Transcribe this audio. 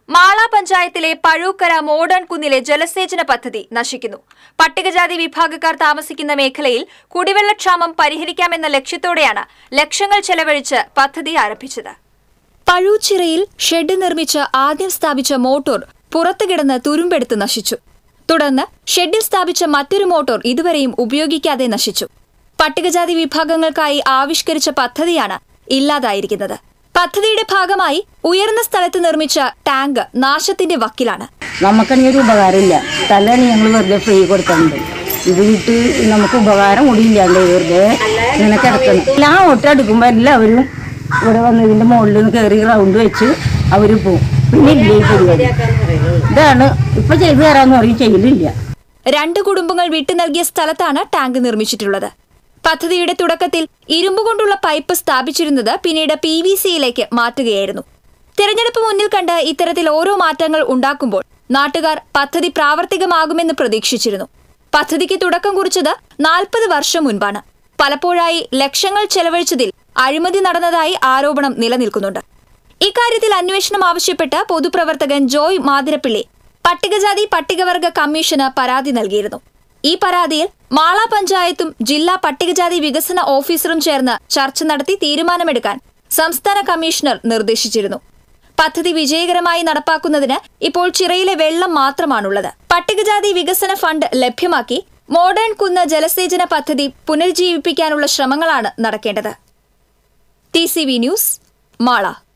മാള പഞ്ചായത്തിലെ പഴൂക്കര മോഡേൺ കുന്നിലെ ജലസേചന പദ്ധതി നശിക്കുന്നു. പട്ടികജാതി വിഭാഗക്കാർ താമസിക്കുന്ന മേഖലയിൽ കുടിവെള്ളക്ഷാമം പരിഹരിക്കാമെന്ന ലക്ഷ്യത്തോടെയാണ് ലക്ഷങ്ങൾ ചെലവഴിച്ച് പദ്ധതി ആരംഭിച്ചത്. പഴൂച്ചിറയിൽ ഷെഡ് നിർമ്മിച്ച് ആദ്യം സ്ഥാപിച്ച മോട്ടോർ പുറത്തുകിടന്ന് തുരുമ്പെടുത്ത് നശിച്ചു. തുടർന്ന് ഷെഡിൽ സ്ഥാപിച്ച മറ്റൊരു മോട്ടോർ ഇതുവരെയും ഉപയോഗിക്കാതെ നശിച്ചു. പട്ടികജാതി വിഭാഗങ്ങൾക്കായി ആവിഷ്കരിച്ച പദ്ധതിയാണ് ഇല്ലാതായിരിക്കുന്നത്. പദ്ധതിയുടെ ഭാഗമായി ഉയർന്ന സ്ഥലത്ത് നിർമ്മിച്ച ടാങ്ക് നാശത്തിന്റെ വക്കിലാണ്. നമുക്കങ്ങനെ ഒരു ഉപകാരമില്ല. തലാണ് ഞങ്ങൾ വെറുതെ ഫ്രീ കൊടുത്തിട്ടുണ്ട്. ഇത് വിട്ട് നമുക്ക് ഉപകാരം കൂടിയില്ലാണ്ട് വെറുതെ ഇങ്ങനെ കിടക്കണം. എല്ലാ ഓട്ടം എടുക്കുമ്പോൾ എല്ലാവരും ഇവിടെ വന്ന് ഇതിന്റെ മുകളിൽ നിന്ന് കയറി റൗണ്ട് വെച്ച് അവർ പോവും. പിന്നെ ഇല്ല ഈ പരിപാടി. ഇതാണ് ഇപ്പൊ ചെയ്തു തരാന്ന് പറയും, ചെയ്യലില്ല. 2 കുടുംബങ്ങൾ വിട്ടു നൽകിയ സ്ഥലത്താണ് ടാങ്ക് നിർമ്മിച്ചിട്ടുള്ളത്. പദ്ധതിയുടെ തുടക്കത്തിൽ ഇരുമ്പ് കൊണ്ടുള്ള പൈപ്പ് സ്ഥാപിച്ചിരുന്നത് പിന്നീട് PVC-യിലേക്ക് മാറ്റുകയായിരുന്നു. തെരഞ്ഞെടുപ്പ് മുന്നിൽ കണ്ട് ഇത്തരത്തിൽ ഓരോ മാറ്റങ്ങൾ ഉണ്ടാക്കുമ്പോൾ നാട്ടുകാർ പദ്ധതി പ്രാവർത്തികമാകുമെന്ന് പ്രതീക്ഷിച്ചിരുന്നു. പദ്ധതിക്ക് തുടക്കം കുറിച്ചത് 40 വർഷം മുൻപാണ്. പലപ്പോഴായി ലക്ഷങ്ങൾ ചെലവഴിച്ചതിൽ അഴിമതി നടന്നതായി ആരോപണം നിലനിൽക്കുന്നുണ്ട്. ഇക്കാര്യത്തിൽ അന്വേഷണം ആവശ്യപ്പെട്ട് പൊതുപ്രവർത്തകൻ ജോയ് മാതിരപ്പിള്ളി പട്ടികജാതി പട്ടികവർഗ കമ്മീഷന് പരാതി നൽകിയിരുന്നു. ഈ പരാതിയിൽ മാള പഞ്ചായത്തും ജില്ലാ പട്ടികജാതി വികസന ഓഫീസറും ചേർന്ന് ചർച്ച നടത്തി തീരുമാനമെടുക്കാൻ സംസ്ഥാന കമ്മീഷണർ നിർദ്ദേശിച്ചിരുന്നു. പദ്ധതി വിജയകരമായി നടപ്പാക്കുന്നതിന് ഇപ്പോൾ ചിറയിലെ വെള്ളം മാത്രമാണുള്ളത്. പട്ടികജാതി വികസന ഫണ്ട് ലഭ്യമാക്കി മോഡേൺ കുന്ന് ജലസേചന പദ്ധതി പുനരുജ്ജീവിപ്പിക്കാനുള്ള ശ്രമങ്ങളാണ് നടക്കേണ്ടത്. TCV news, Mala.